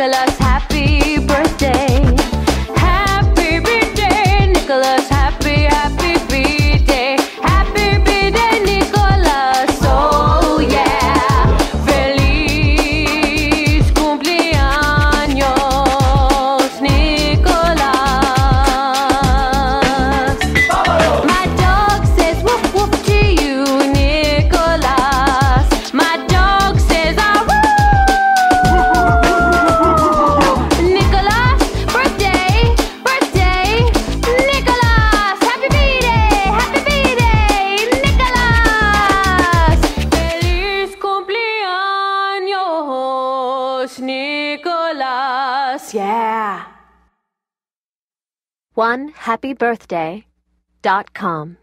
Nicholas, happy birthday. Happy birthday, Nicholas, happy birthday. Happy birthday, Nicholas, oh yeah. Feliz cumpleaños, Nicholas. My dog says woof woof to you, Nicholas. My dog says ah woo. Nicholas, birthday, birthday, Nicholas. Happy birthday, Nicholas. Feliz cumpleaños, Nicholas. Yeah. OneHappyBirthday.com